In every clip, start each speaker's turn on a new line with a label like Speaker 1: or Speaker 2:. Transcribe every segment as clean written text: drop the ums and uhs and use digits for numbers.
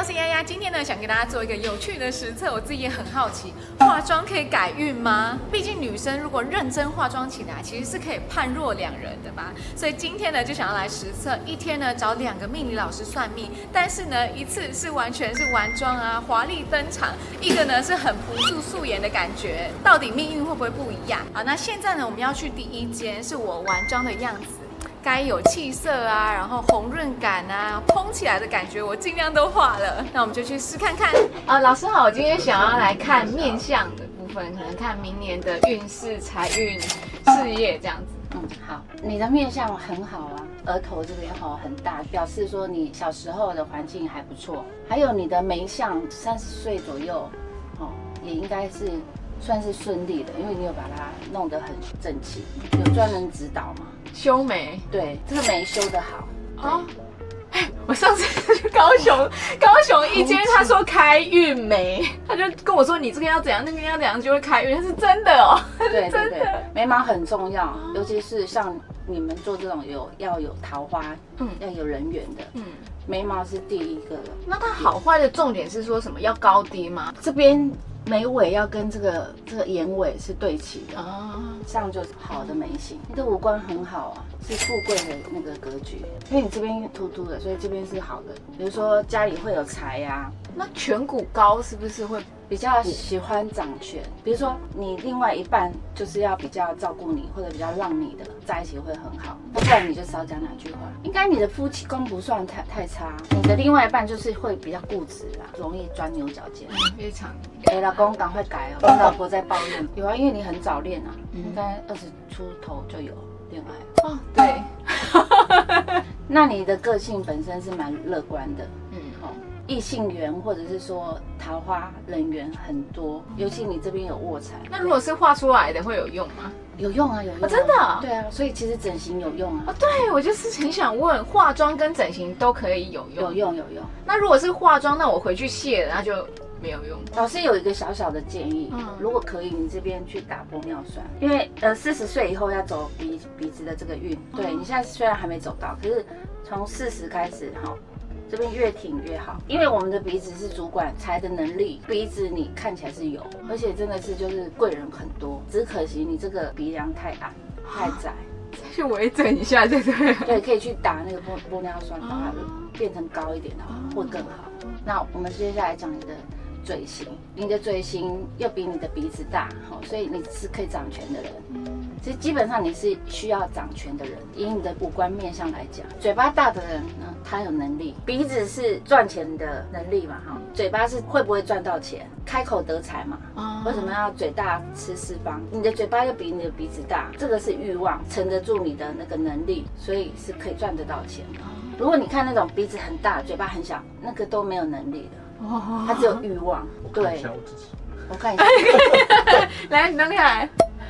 Speaker 1: 是丫丫，今天呢想给大家做一个有趣的实测，我自己也很好奇，化妆可以改运吗？毕竟女生如果认真化妆起来，其实是可以判若两人的吧。所以今天呢就想要来实测，一天呢找2个命理老师算命，但是呢一次是完全是玩妆啊，华丽登场，一个呢是很朴素素颜的感觉，到底命运会不会不一样？好，那现在呢我们要去第一间，是我玩妆的样子。该有气色啊，然后红润感啊，蓬起来的感觉，我尽量都画了。那我们就去试看看。老师好，我今天想要来看面相的部分，可能看明年的运势、财运、事业这样子。
Speaker 2: 好，你的面相很好啊，额头这边很大，表示说你小时候的环境还不错。还有你的眉相，30岁左右，也应该是算是顺利的，因为你有把它弄得很整齐。有专人指导吗？
Speaker 1: 修眉，
Speaker 2: 对，这个眉修得好。哦，
Speaker 1: 我上次去高雄一间，他说开运眉，他就跟我说你这个要怎样，那个要怎样就会开运，它是真的哦。
Speaker 2: 对对对，眉毛很重要，尤其是像你们做这种要有桃花，要有人缘的，眉毛是第一个。
Speaker 1: 那它好坏的重点是说什么？要高低吗？
Speaker 2: 这边眉尾要跟这个眼尾是对齐的这样就是好的眉形。你的五官很好啊，是富贵的那个格局，因为你这边凸凸的，所以这边是好的。比如说家里会有财呀，
Speaker 1: 那颧骨高是不是会
Speaker 2: 比较喜欢掌权？比如说你另外一半就是要比较照顾你，或者比较让你的，在一起会很好。那不然你就少讲2句话。应该你的夫妻宫不算太差，你的另外一半就是会比较固执啦，容易钻牛角尖。
Speaker 1: 非常。
Speaker 2: 老公赶快改哦！我老婆在抱怨。有啊，因为你很早恋啊，应该20出头就有恋爱。
Speaker 1: 哦，对。
Speaker 2: 那你的个性本身是蛮乐观的，异性缘或者是说桃花人缘很多，尤其你这边有卧蚕。
Speaker 1: 那如果是画出来的会有用吗？
Speaker 2: 有用啊，有用啊。
Speaker 1: 真的？
Speaker 2: 对啊，所以其实整形有用啊。
Speaker 1: 对，我就是很想问，化妆跟整形都可以有用？
Speaker 2: 有用。
Speaker 1: 那如果是化妆，那我回去卸了，那就没有用。
Speaker 2: 老师有一个小小的建议，如果可以，你这边去打玻尿酸，因为40岁以后要走鼻子的这个运。对，你现在虽然还没走到，可是从40开始这边越挺越好，因为我们的鼻子是主管财的能力，鼻子你看起来是有，而且真的是就是贵人很多，只可惜你这个鼻梁太矮太窄，
Speaker 1: 去微整一下对不对？
Speaker 2: 对，可以去打那个玻尿酸，把它变成高一点的话会更好。那我们接下来讲你的嘴型，你的嘴型又比你的鼻子大，所以你是可以掌权的人。其实基本上你是需要掌权的人，以你的五官面相来讲，嘴巴大的人呢，他有能力；鼻子是赚钱的能力嘛，嘴巴是会不会赚到钱，开口得财嘛。为什么要嘴大吃四方？你的嘴巴又比你的鼻子大，这个是欲望，撑得住你的那个能力，所以是可以赚得到钱的。如果你看那种鼻子很大，嘴巴很小，那个都没有能力的，他只有欲望。对，我看一下，
Speaker 1: 来，你拿来。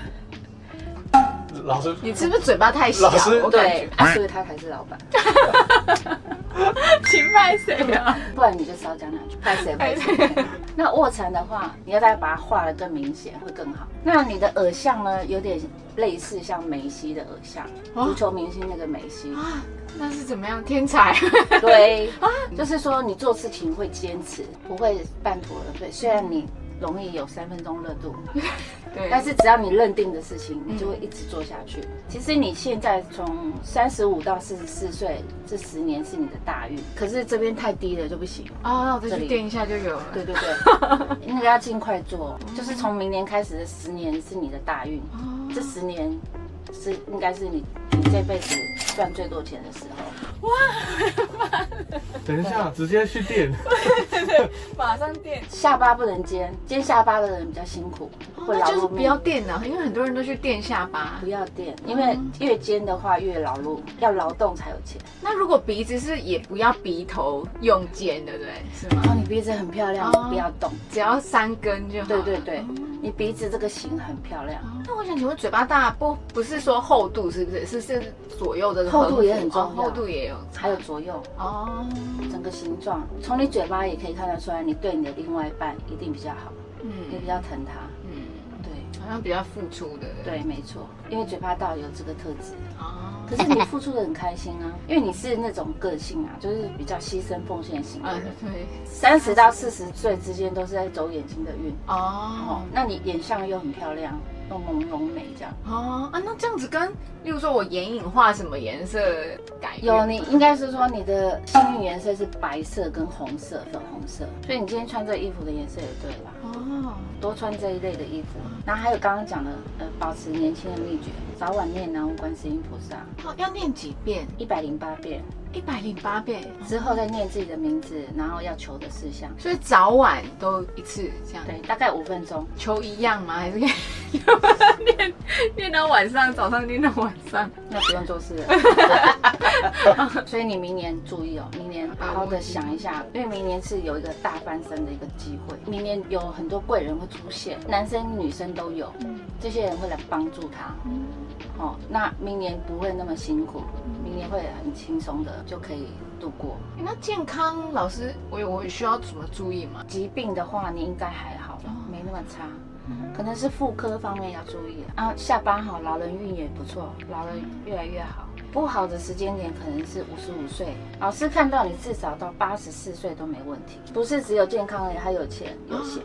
Speaker 3: 老师，
Speaker 1: 你是不是嘴巴太小？
Speaker 2: 对，所以他才是老板。
Speaker 1: 请拍谁啊？
Speaker 2: 不然你就少讲2句，拍谁？那卧蚕的话，你要再把它画得更明显，会更好。那你的耳相呢，有点类似像梅西的耳相，足球明星那个梅西。
Speaker 1: 那是怎么样？天才？
Speaker 2: 对，就是说你做事情会坚持，不会半途而废。虽然你容易有3分钟热度，对，但是只要你认定的事情，你就会一直做下去。其实你现在从35到44岁这10年是你的大运，可是这边太低了就不行
Speaker 1: 那我再去垫一下就有了。
Speaker 2: 对，那个要尽快做，就是从明年开始的10年是你的大运，这10年应该是你这辈子赚最多钱的时候。
Speaker 1: 哇！
Speaker 3: 等一下，直接去垫。
Speaker 1: 马上垫。
Speaker 2: 下巴不能尖下巴的人比较辛苦，会劳碌命。
Speaker 1: 就是不要垫啊，因为很多人都去垫下巴。
Speaker 2: 不要垫，因为越尖的话越劳碌，要劳动才有钱。
Speaker 1: 那如果鼻子是也不要鼻头用尖，对不对？是吗？
Speaker 2: 你鼻子很漂亮，不要动，
Speaker 1: 只要3根就好。
Speaker 2: 对，你鼻子这个型很漂亮。
Speaker 1: 那我想请问，嘴巴大不是说厚度是不是？是左右的
Speaker 2: 厚度也很重要，
Speaker 1: 厚度也有，
Speaker 2: 还有左右整个形状，从你嘴巴也可以看得出来，你对你的另外一半一定比较好，你比较疼他，对，
Speaker 1: 好像比较付出的，
Speaker 2: 对，没错，因为嘴巴大有这个特质可是你付出的很开心啊，因为你是那种个性啊，就是比较牺牲奉献型的人。
Speaker 1: 对
Speaker 2: 30到40岁之间都是在走眼睛的运
Speaker 1: 哦，
Speaker 2: 那你眼相又很漂亮，又朦胧美这样。
Speaker 1: 那这样子跟，例如说我眼影画什么颜色改变？
Speaker 2: 有，你应该是说你的幸运颜色是白色跟红色、粉红色，所以你今天穿这衣服的颜色也对吧？多穿这一类的衣服。然后还有刚刚讲的，保持年轻的秘诀，早晚念南无观世音菩萨，
Speaker 1: 要念几遍
Speaker 2: ？108遍。
Speaker 1: 108遍
Speaker 2: 之后再念自己的名字，然后要求的事项。
Speaker 1: 所以早晚都一次这样？
Speaker 2: 对，大概5分钟。
Speaker 1: 求一样吗？还是可以念到晚上，早上念到晚上？
Speaker 2: 那不用做事了。所以你明年注意哦，明年好好的想一下，因为明年是有一个大翻身的一个机会，明年有很多贵人会出现，男生女生都有，这些人会来帮助他。那明年不会那么辛苦，明年会很轻松的就可以度过。
Speaker 1: 那健康老师，我需要怎么注意吗？
Speaker 2: 疾病的话，你应该还好了，没那么差。可能是妇科方面要注意啊。下班好，老人运也不错，老人越来越好。不好的时间点可能是55岁，老师看到你至少到84岁都没问题，不是只有健康而已，还有钱有闲。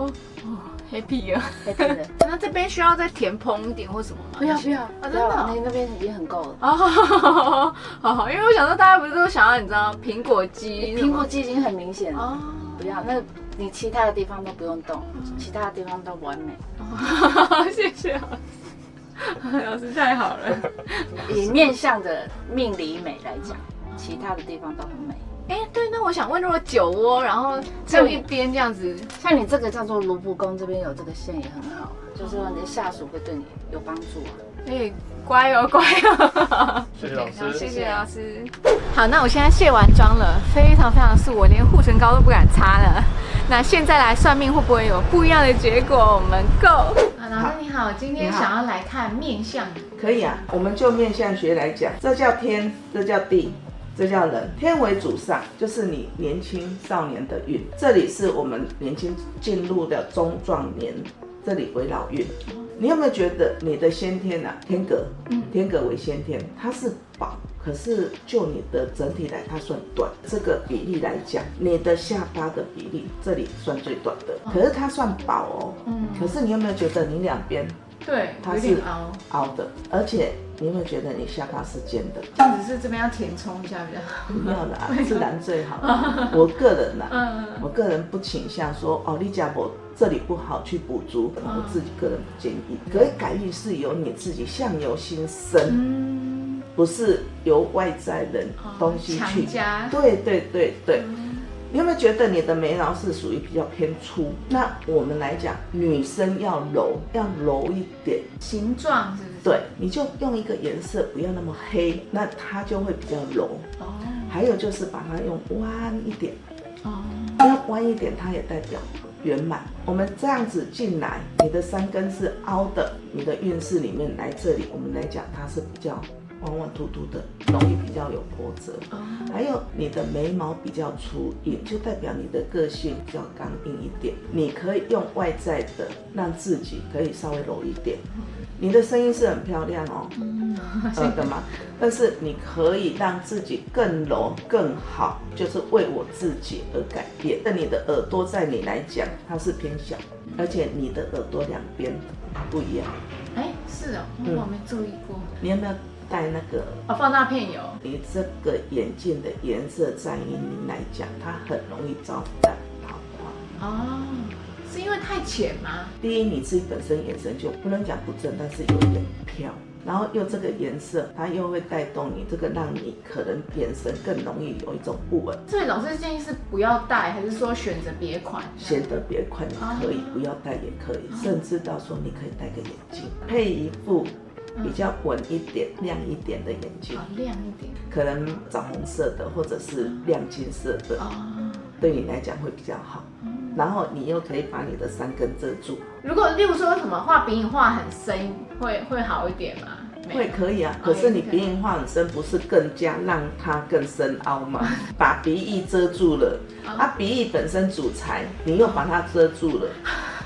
Speaker 1: happy 啊
Speaker 2: ，happy 的。
Speaker 1: 那这边需要再填蓬一点或什么吗？
Speaker 2: 不要，
Speaker 1: 真的，
Speaker 2: 那边已经很够了。
Speaker 1: 好，因为我想说大家不是都想要你知道苹果肌
Speaker 2: 已经很明显了。不要，那你其他的地方都不用动，其他的地方都完美。
Speaker 1: 谢谢老师太好了。
Speaker 2: 以面相的命理美来讲，其他的地方都很美。
Speaker 1: 对，那我想问，如果酒窝，然后只有一边这样子，
Speaker 2: 像你这个叫做颅部宫，这边有这个线也很好，就是说你的下属会对你有帮助啊。
Speaker 1: 乖哦。
Speaker 3: 谢谢老师，
Speaker 1: 谢谢老师。好，那我现在卸完妆了，非常非常素，我连护唇膏都不敢擦了。那现在来算命会不会有不一样的结果？我们 go。老师你好，今天想要来看面相。
Speaker 4: 可以啊，我们就面相学来讲，这叫天，这叫地。这叫人，天为主上，就是你年轻少年的运。这里是我们年轻进入的中壮年，这里为老运。你有没有觉得你的先天啊，天格，天格为先天，它是宝，可是就你的整体来，它算短。这个比例来讲，你的下巴的比例这里算最短的，可是它算宝哦。可是你有没有觉得你两边？
Speaker 1: 对，
Speaker 4: 它是凹的，而且你有没有觉得你下巴是尖的？
Speaker 1: 这样子是这边要填充一下比较好。
Speaker 4: 不要啦，自然最好。我个人啦，我个人不倾向说哦，你家我这里不好去补足，我自己个人不建议。可是改运是由你自己相由心生，不是由外在人东西去。对。你有没有觉得你的眉毛是属于比较偏粗？那我们来讲，女生要柔一点，
Speaker 1: 形状是不是？
Speaker 4: 对，你就用一个颜色，不要那么黑，那它就会比较柔。还有就是把它用弯一点，要弯一点，它也代表圆满。我们这样子进来，你的三根是凹的，你的运势里面来这里，我们来讲它是比较弯弯凸凸的，容易比较有波折。还有你的眉毛比较粗硬，就代表你的个性比较刚硬一点。你可以用外在的让自己可以稍微柔一点。你的声音是很漂亮哦，的嘛，但是你可以让自己更柔更好，就是为我自己而改变。但你的耳朵在你来讲它是偏小，而且你的耳朵两边不一样。
Speaker 1: 是哦，我没注意过。
Speaker 4: 你有没有戴那个
Speaker 1: 放大片有？
Speaker 4: 你这个眼镜的颜色在于你来讲，它很容易招淡桃花。
Speaker 1: 是因为太浅吗？
Speaker 4: 第一，你自己本身眼神就不能讲不正，但是有一点飘，然后又这个颜色，它又会带动你这个，让你可能眼神更容易有一种不稳。
Speaker 1: 所以老师建议是不要戴，还是说选择别款？
Speaker 4: 选择别款你可以，不要戴也可以，甚至到说你可以戴个眼镜，配一副比较稳一点、亮一点的眼镜，
Speaker 1: 亮一点，
Speaker 4: 可能枣红色的或者是亮金色的，对你来讲会比较好。然后你又可以把你的三根遮住。
Speaker 1: 如果例如说什么画鼻影画很深，会好一点吗？
Speaker 4: 会可以啊，可是你鼻影画很深，不是更加让它更深凹吗？把鼻翼遮住了，鼻翼本身主财，你又把它遮住了。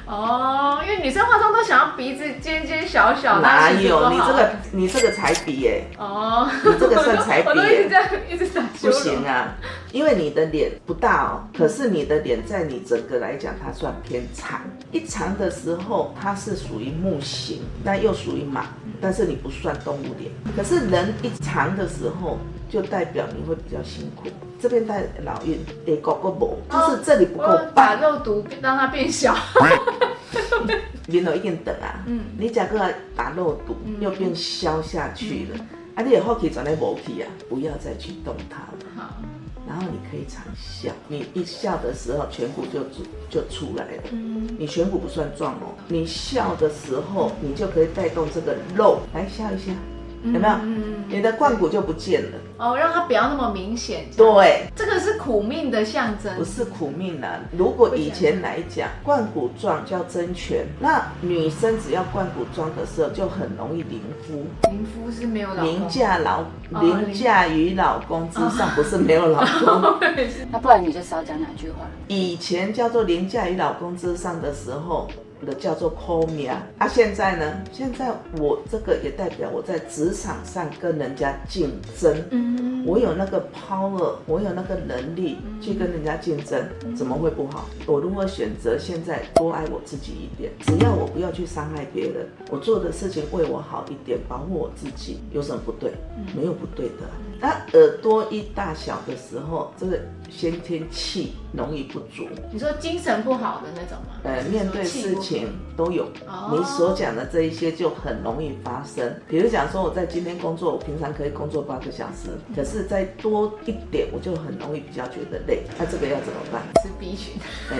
Speaker 1: 哦，因为女生化妆都想要鼻子尖尖小小，
Speaker 4: 哪有你这个才比耶？
Speaker 1: 哦，
Speaker 4: 你这个算才比
Speaker 1: 我都一直
Speaker 4: 耶？
Speaker 1: 这样一直打修
Speaker 4: 不
Speaker 1: 容。
Speaker 4: 行啊，因为你的脸不大哦，可是你的脸在你整个来讲，它算偏长。一长的时候，它是属于木型，但又属于马，但是你不算动物脸。可是人一长的时候，就代表你会比较辛苦。这边带老孕，狗狗不，就是这里不够
Speaker 1: 把
Speaker 4: 棒。
Speaker 1: 肉毒让它变小。
Speaker 4: 然后一定等啊，你假个打肉毒又变消下去了，啊，你的后期转来无去啊，不要再去动它了。
Speaker 1: 好，
Speaker 4: 然后你可以常笑，你一笑的时候颧骨就出来了。你颧骨不算壮哦，你笑的时候你就可以带动这个肉来笑一下，有没有？你的冠骨就不见了。
Speaker 1: 哦，让它不要那么明显。
Speaker 4: 对，
Speaker 1: 这个是苦命的象征。
Speaker 4: 不是苦命啊。如果以前来讲，冠骨壮叫真权，那女生只要冠骨壮的时候，就很容易凌夫。
Speaker 1: 凌夫是没有老公。
Speaker 4: 凌驾于老公之上，不是没有老公。
Speaker 2: 那不然你就少讲两句话。
Speaker 4: 以前叫做凌驾于老公之上的时候，的叫做抠名啊。现在呢？现在我这个也代表我在职场上跟人家竞争。我有那个 power， 我有那个能力去跟人家竞争，怎么会不好？我如果选择现在多爱我自己一点，只要我不要去伤害别人，我做的事情为我好一点，保护我自己，有什么不对？没有不对的。那耳朵一大小的时候，这个先天气容易不足。
Speaker 1: 你说精神不好的那种吗？
Speaker 4: 面对事情都有，你所讲的这一些就很容易发生。比如讲说我在今天工作，我平常可以工作8个小时，可是再多一点，我就很容易比较觉得累。那这个要怎么办？
Speaker 1: 吃 B 群。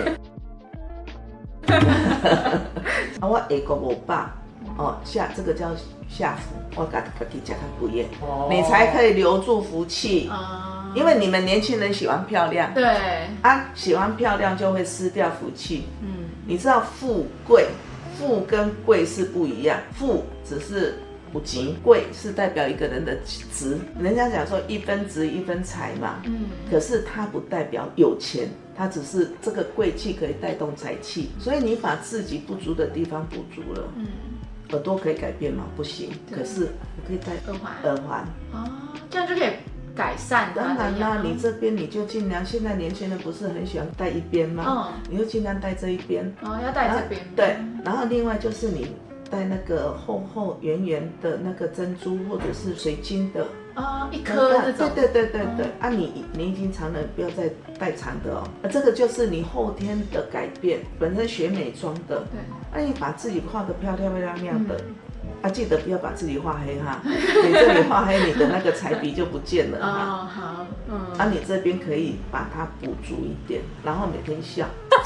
Speaker 4: 我下个我爸这个叫下福，我给他讲他不厌，你才可以留住福气。因为你们年轻人喜欢漂亮，
Speaker 1: 对
Speaker 4: 啊，喜欢漂亮就会失掉福气。你知道富贵，富跟贵是不一样，富只是有钱，贵是代表一个人的值。人家讲说一分值一分财嘛，可是它不代表有钱，它只是这个贵气可以带动财气，所以你把自己不足的地方补足了。耳朵可以改变吗？不行，可是我可以戴耳环。
Speaker 1: 这样就可以改善它的样貌。
Speaker 4: 当然啦，你这边你就尽量，现在年轻人不是很喜欢戴一边吗？你就尽量戴这一边。
Speaker 1: 要戴这边。
Speaker 4: 对，然后另外就是你戴那个厚厚圆圆的那个珍珠或者是水晶的。
Speaker 1: 一颗那种。
Speaker 4: 对。你已经长了，不要再戴长的哦。这个就是你后天的改变，本身学美妆的。对。你把自己画得漂亮的。记得不要把自己画黑哈，你这里画黑，你的那个彩笔就不见了哈。好，你这边可以把它补足一点，然后每天笑。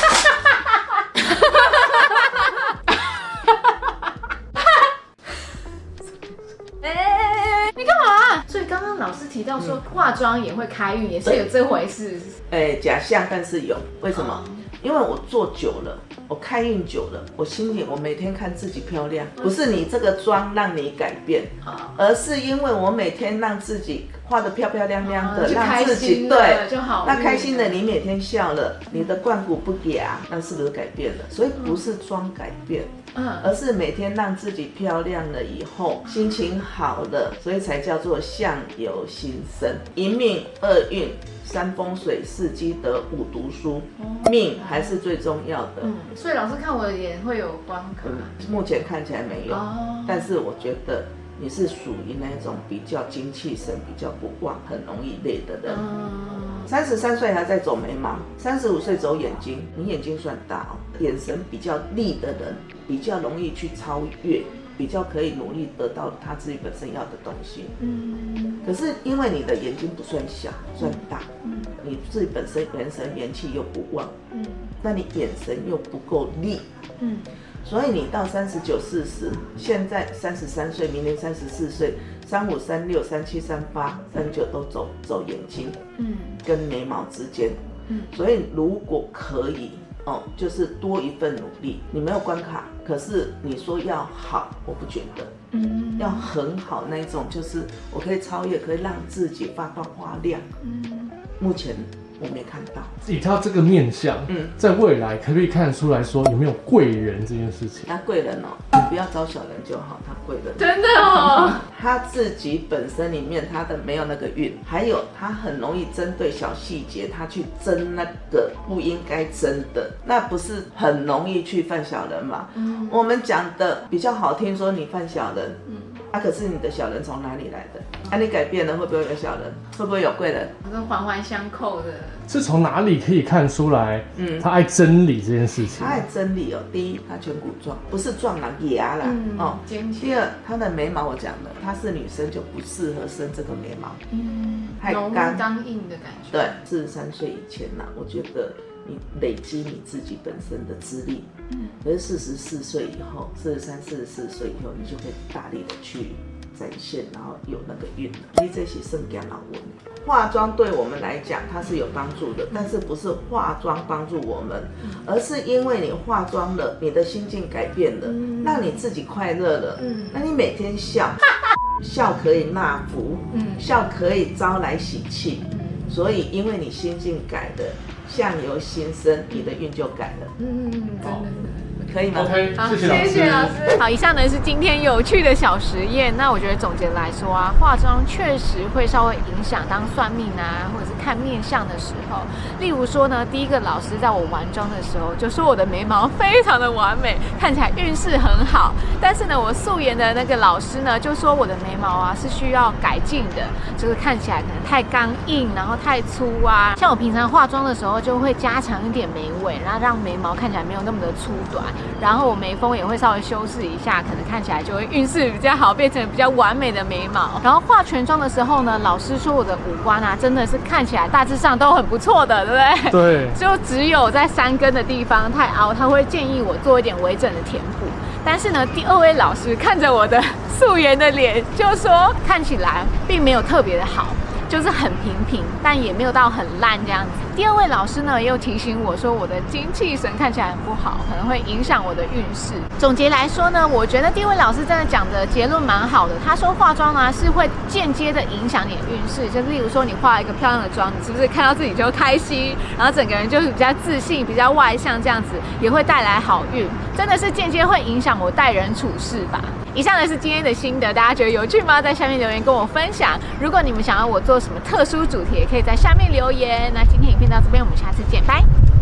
Speaker 1: 你干嘛？所以刚刚老师提到说化妆也会开运，也是有这回事。
Speaker 4: 假象，但是有，为什么？因为我做久了，我开运久了，我心里我每天看自己漂亮，不是你这个妆让你改变，而是因为我每天让自己画得漂漂亮亮的，让自己对就好。那开心的你每天笑了，你的冠骨不哑，那是不是改变了？所以不是妆改变，而是每天让自己漂亮了以后，心情好了，所以才叫做相由心生，一命二运。3风水4积德5读书，命还是最重要的。
Speaker 1: 所以老师看我的脸会有光卡？
Speaker 4: 目前看起来没有，但是我觉得你是属于那种比较精气神比较不旺，很容易累的人。33岁还在走眉毛，35岁走眼睛，你眼睛算大哦，眼神比较利的人，比较容易去超越。比较可以努力得到他自己本身要的东西。可是因为你的眼睛不算小，算大，你自己本身元神元气又不旺，那你眼神又不够利，所以你到39、40，现在33岁，明年34岁，35、36、37、38、39都走眼睛，跟眉毛之间，所以如果可以。就是多一份努力，你没有关卡，可是你说要好，我不觉得，要很好那一种，就是我可以超越，可以让自己发光发亮。目前我没看到。
Speaker 3: 以他这个面相，在未来可不可以看得出来说有没有贵人这件事情？
Speaker 4: 他贵人哦，你不要招小人就好，他贵人。
Speaker 1: 真的哦，
Speaker 4: 他自己本身里面他的没有那个运，还有他很容易针对小细节，他去争那个不应该争的，那不是很容易去犯小人嘛？我们讲的比较好听，说你犯小人，可是你的小人从哪里来的？你改变了，会不会有小人？会不会有贵人？
Speaker 1: 跟环环相扣的。
Speaker 3: 是从哪里可以看出来？他爱真理这件事情。
Speaker 4: 他爱真理哦。第一，他颧骨壮，不是壮啦，牙啦，第二，他的眉毛我讲了，她是女生就不适合生这个眉毛，太
Speaker 1: 刚硬的感觉。
Speaker 4: 对，43岁以前啦，我觉得你累积你自己本身的资历，可是44岁以后，43、44岁以后，你就可以大力的去展现，然后有那个运了。你这是圣干老文，化妆对我们来讲它是有帮助的，但是不是化妆帮助我们，而是因为你化妆了，你的心境改变了，让你自己快乐了，那你每天笑，笑可以纳福，笑可以招来喜气，所以因为你心境改了，相由心生，你的运就改了。真的。可以吗
Speaker 3: ？OK，
Speaker 1: 好，
Speaker 3: 谢谢老师。
Speaker 1: 好，以上呢是今天有趣的小实验。那我觉得总结来说啊，化妆确实会稍微影响当算命啊，或者是看面相的时候。例如说呢，第一个老师在我完妆的时候就说我的眉毛非常的完美，看起来运势很好。但是呢，我素颜的那个老师呢就说我的眉毛啊是需要改进的，就是看起来可能太刚硬，然后太粗啊。像我平常化妆的时候就会加强一点眉尾，然后让眉毛看起来没有那么的粗短。然后我眉峰也会稍微修饰一下，可能看起来就会运势比较好，变成比较完美的眉毛。然后化全妆的时候呢，老师说我的五官啊，真的是看起来大致上都很不错的，对不对？
Speaker 3: 对。
Speaker 1: 就只有在山根的地方太凹，他会建议我做一点微整的填补。但是呢，第二位老师看着我的素颜的脸，就说看起来并没有特别的好。就是很平，但也没有到很烂这样子。第二位老师呢，也有提醒我说我的精气神看起来很不好，可能会影响我的运势。总结来说呢，我觉得第二位老师真的讲的结论蛮好的。他说化妆呢是会间接的影响你的运势，就例如说你化了一个漂亮的妆，你是不是看到自己就开心，然后整个人就是比较自信、比较外向，这样子也会带来好运。真的是间接会影响我待人处事吧。以上呢是今天的心得，大家觉得有趣吗？在下面留言跟我分享。如果你们想要我做什么特殊主题，也可以在下面留言。那今天影片到这边，我们下次见，拜。